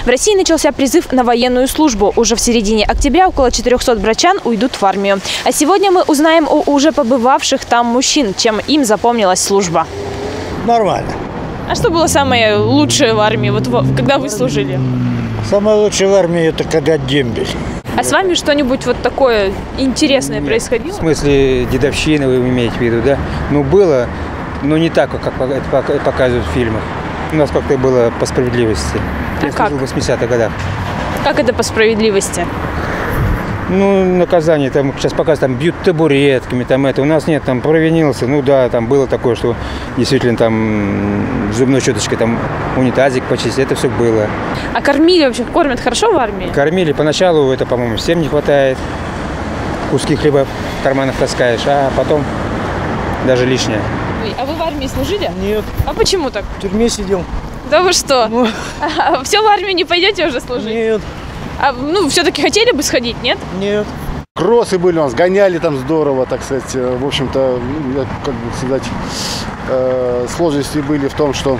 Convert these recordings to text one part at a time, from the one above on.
В России начался призыв на военную службу. Уже в середине октября около 400 брачан уйдут в армию. А сегодня мы узнаем у уже побывавших там мужчин, чем им запомнилась служба. Нормально. А что было самое лучшее в армии, вот когда вы служили? Самое лучшее в армии – это когда дембель. А с вами что-нибудь вот такое интересное происходило? В смысле дедовщины вы имеете в виду, да? Ну, было, но не так, как это показывают в фильмах. У нас как-то было по справедливости. А как? В 80-х годах. Как это по справедливости? Ну, наказание, там сейчас показывают, там бьют табуретками, там это. У нас нет, там провинился. Ну да, там было такое, что действительно там зубной щеточкой, там унитазик почистить, это все было. А кормили вообще, кормят хорошо в армии? Кормили поначалу, это, по-моему, всем не хватает. Куски хлеба в карманах таскаешь, а потом даже лишнее. А вы в армии служили? Нет. А почему так? В тюрьме сидел. Да вы что? Ну. Все в армию не пойдете уже служить? Нет. А ну все-таки хотели бы сходить, нет? Нет. Кроссы были у нас, гоняли там здорово, так сказать. В общем-то, как бы сказать, сложности были в том, что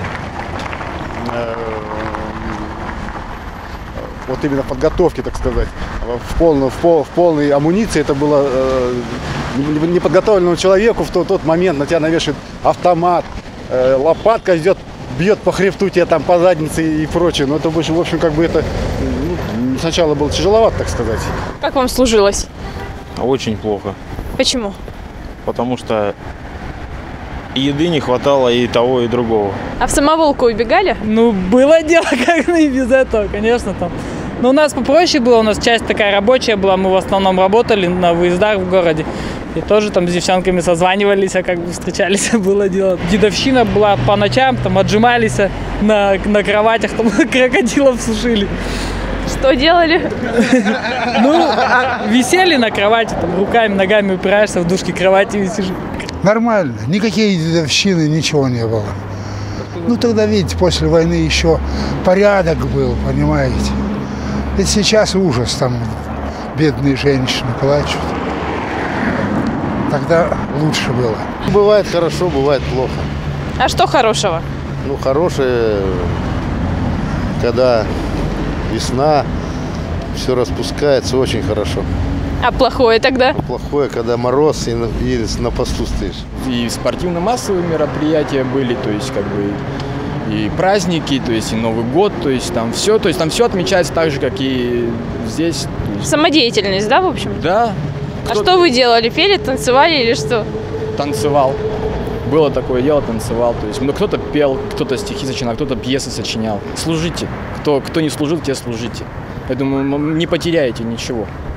вот именно в подготовке, так сказать, в полной амуниции это было неподготовленному человеку в тот момент на тебя навешивает автомат, лопатка идет, бьет по хребту тебя там по заднице и прочее. Но это больше, в общем, как бы это сначала было тяжеловато, так сказать. Как вам служилось? Очень плохо. Почему? Потому что и еды не хватало, и того, и другого. А в самоволку убегали? Ну, было дело, как и без этого, конечно, там. Но у нас попроще было, у нас часть такая рабочая была, мы в основном работали на выездах в городе. И тоже там с девчонками созванивались, а как бы встречались, было дело. Дедовщина была по ночам, там отжимались на кроватях, там крокодилов сушили. Что делали? Ну, висели на кровати, там руками, ногами упираешься, в дужке кровати висишь. Нормально, никакой дедовщины, ничего не было. Ну тогда, видите, после войны еще порядок был, понимаете. Ведь сейчас ужас, там бедные женщины плачут. Тогда лучше было. Бывает хорошо, бывает плохо. А что хорошего? Ну, хорошее, когда весна, все распускается, очень хорошо. А плохое тогда? Плохое, когда мороз и на посту стоишь. И спортивно-массовые мероприятия были, то есть как бы и праздники, то есть и Новый год, то есть там все отмечается так же, как и здесь. Самодеятельность, да, в общем? Да. А что вы делали? Пели, танцевали или что? Танцевал. Было такое дело, танцевал. То есть, ну, кто-то пел, кто-то стихи сочинял, кто-то пьесы сочинял. Служите. Кто не служил, те служите. Я думаю, не потеряете ничего.